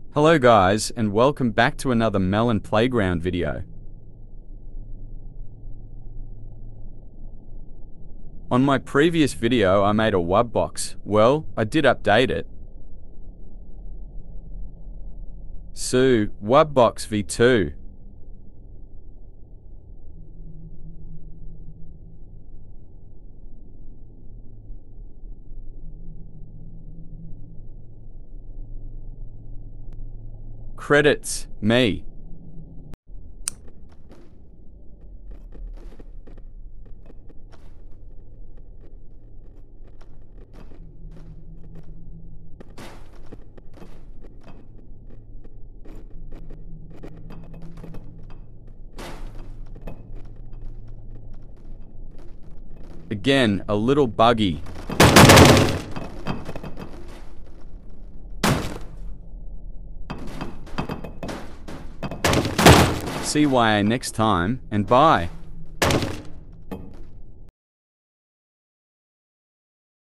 Hello guys, and welcome back to another Melon playground video. On my previous video I made a Wubbox. Well, I did update it. So, Wubbox v2. Credits, me. Again, a little buggy. See why next time, and bye.